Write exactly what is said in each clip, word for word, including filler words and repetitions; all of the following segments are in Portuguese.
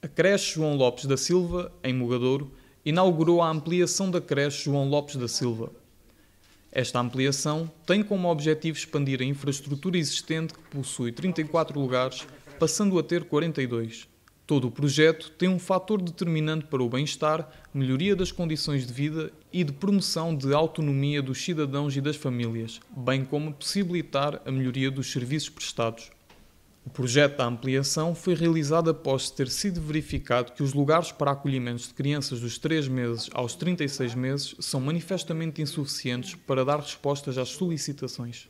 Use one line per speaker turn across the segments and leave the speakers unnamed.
A creche João Lopes da Silva, em Mogadouro, inaugurou a ampliação da creche João Lopes da Silva. Esta ampliação tem como objetivo expandir a infraestrutura existente, que possui trinta e quatro lugares, passando a ter quarenta e dois. Todo o projeto tem um fator determinante para o bem-estar, melhoria das condições de vida e de promoção de autonomia dos cidadãos e das famílias, bem como possibilitar a melhoria dos serviços prestados. O projeto da ampliação foi realizado após ter sido verificado que os lugares para acolhimentos de crianças dos três meses aos trinta e seis meses são manifestamente insuficientes para dar respostas às solicitações.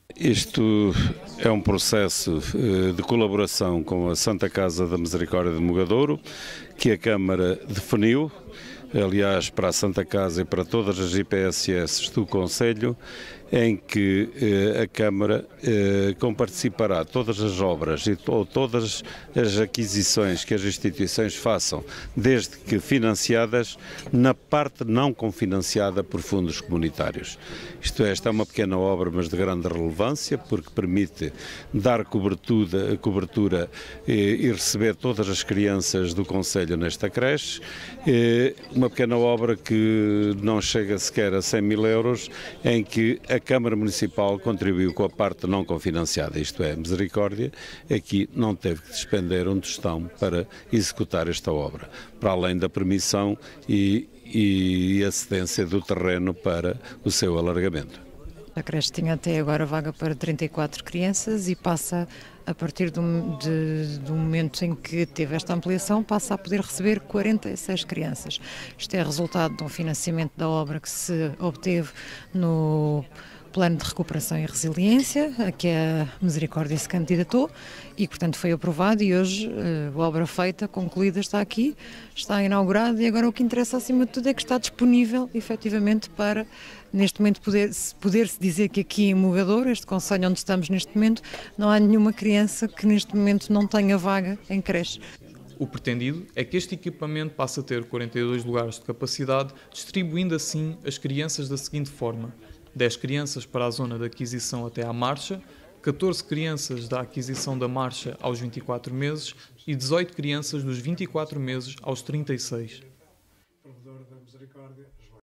Isto é um processo de colaboração com a Santa Casa da Misericórdia de Mogadouro, que a Câmara definiu, aliás, para a Santa Casa e para todas as I P S S do Concelho, em que eh, a Câmara eh, comparticipará todas as obras e to todas as aquisições que as instituições façam, desde que financiadas, na parte não confinanciada por fundos comunitários. Isto é, esta é uma pequena obra, mas de grande relevância, porque permite dar cobertura, cobertura eh, e receber todas as crianças do Concelho nesta creche. Eh, uma pequena obra que não chega sequer a cem mil euros, em que a Câmara Municipal contribuiu com a parte não confinanciada, isto é, Misericórdia, aqui não teve que despender um tostão para executar esta obra, para além da permissão e, e a cedência do terreno para o seu alargamento.
A creche tinha até agora vaga para trinta e quatro crianças e passa, a partir do, de, do momento em que teve esta ampliação, passa a poder receber quarenta e seis crianças. Isto é resultado de um financiamento da obra que se obteve no Plano de Recuperação e Resiliência, a que a Misericórdia se candidatou e, portanto, foi aprovado e hoje a obra feita, concluída, está aqui, está inaugurada e agora o que interessa acima de tudo é que está disponível, efetivamente, para, neste momento, poder-se poder -se dizer que aqui em Mogadouro, este concelho onde estamos neste momento, não há nenhuma criança que neste momento não tenha vaga em creche.
O pretendido é que este equipamento passe a ter quarenta e dois lugares de capacidade, distribuindo assim as crianças da seguinte forma: dez crianças para a zona de aquisição até à marcha, catorze crianças da aquisição da marcha aos vinte e quatro meses e dezoito crianças dos vinte e quatro meses aos trinta e seis.